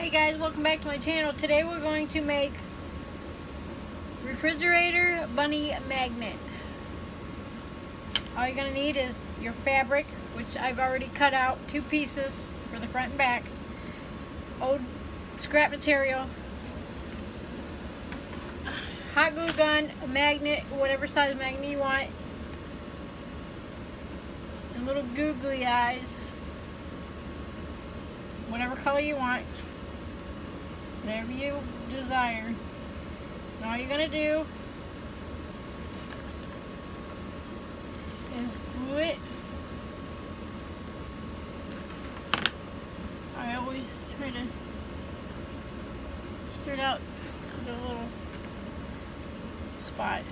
Hey guys, welcome back to my channel. Today we're going to make refrigerator bunny magnet. All you're going to need is your fabric, which I've already cut out 2 pieces for the front and back, old scrap material, hot glue gun, a magnet, whatever size magnet you want, and little googly eyes, whatever color you want. Whatever you desire. And all you're going to do is glue it. I always try to start out with a little spot.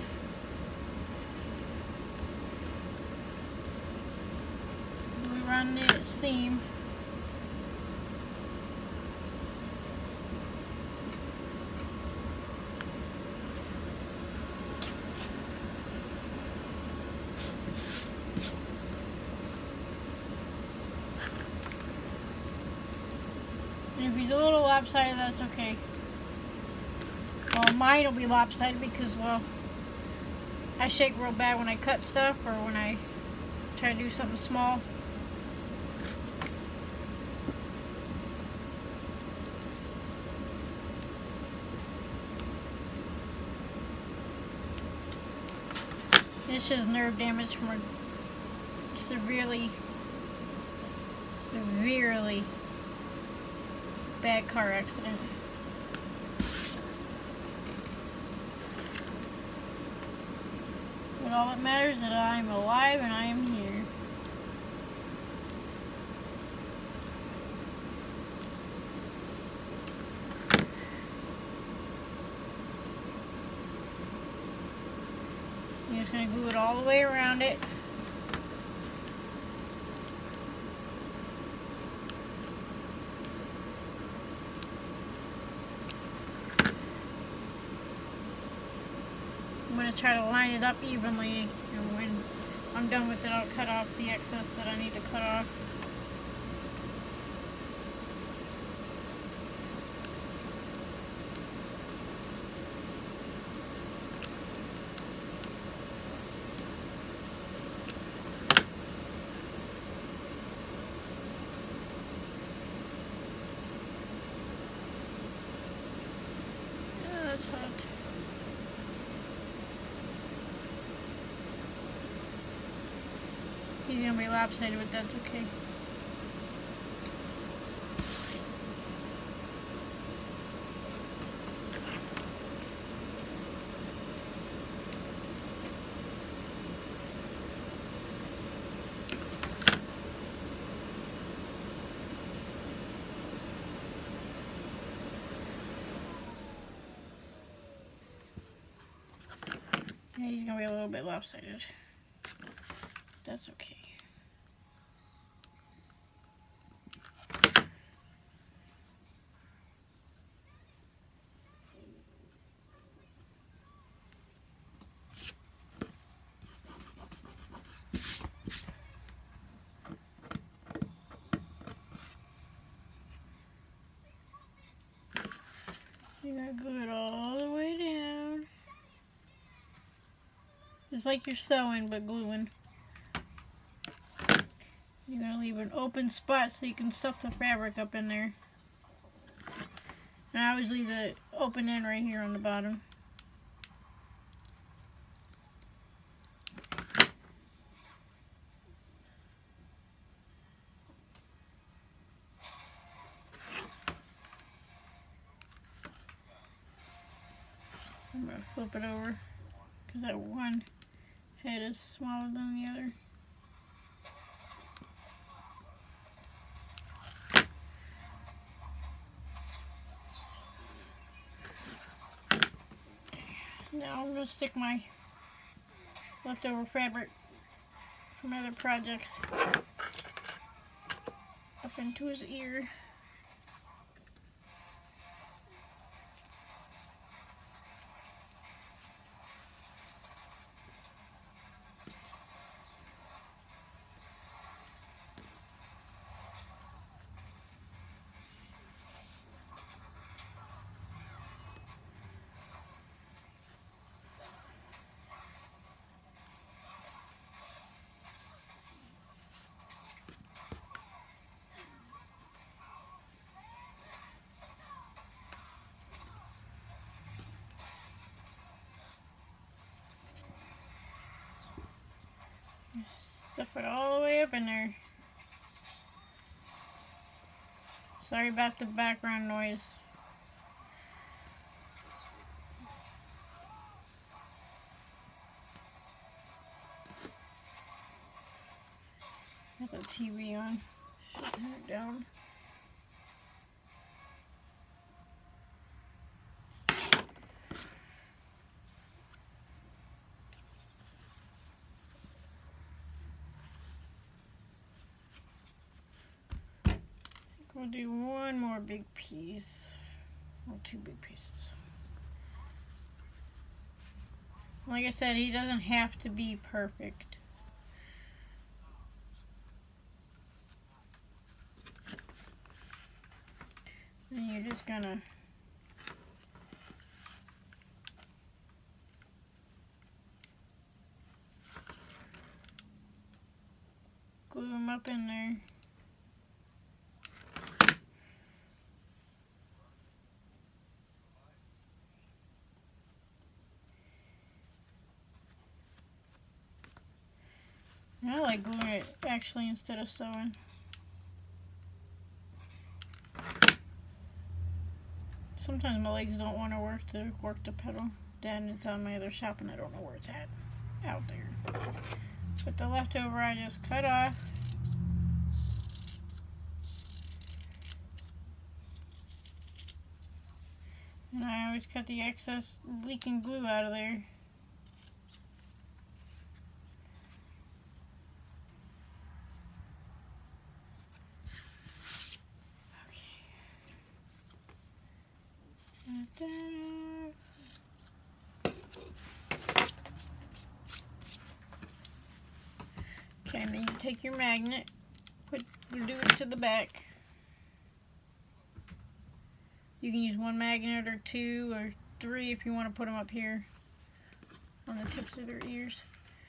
Glue around the seam. If he's a little lopsided, that's okay. Well, mine will be lopsided because, well, I shake real bad when I cut stuff or when I try to do something small. It's just nerve damage from a severely bad car accident. But all that matters is that I'm alive and I am here. You're just going to glue it all the way around it. I'm going to try to line it up evenly, and when I'm done with it, I'll cut off the excess that I need to cut off. That's hot. He's gonna be lopsided, but that's okay. Yeah, he's gonna be a little bit lopsided. That's okay. You gotta glue it all the way down. Just like you're sewing, but gluing. You're gonna leave an open spot so you can stuff the fabric up in there. And I always leave the open end right here on the bottom. I'm gonna flip it over because that one head is smaller than the other. Now I'm going to stick my leftover fabric from other projects up into his ear. Stuff it all the way up in there. Sorry about the background noise. Got the TV on. Should turn it down. We'll do one more big piece, or two big pieces. Like I said, he doesn't have to be perfect. And you're just gonna glue them up in there. I like gluing it actually instead of sewing. Sometimes my legs don't want to work the pedal. Then it's on my other shop and I don't know where it's at. Out there. But the leftover I just cut off. And I always cut the excess leaking glue out of there. Okay, and then you take your magnet, glue it to the back. You can use one magnet or two or three if you want to put them up here on the tips of their ears.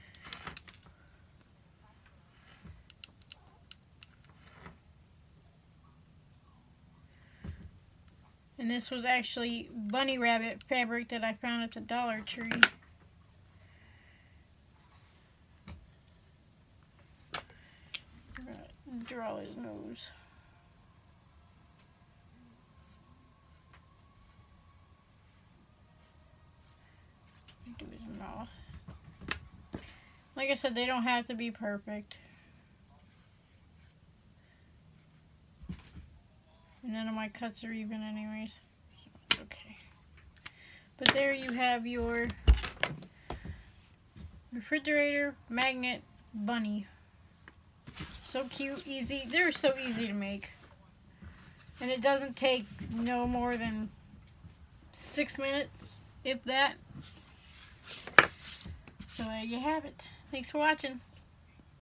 And this was actually bunny rabbit fabric that I found at the Dollar Tree. Draw his nose. Do his mouth. Like I said, they don't have to be perfect. And none of my cuts are even anyways. So it's okay. But there you have your refrigerator magnet bunny. So cute, easy. They're so easy to make. And it doesn't take no more than 6 minutes, if that. So there you have it. Thanks for watching.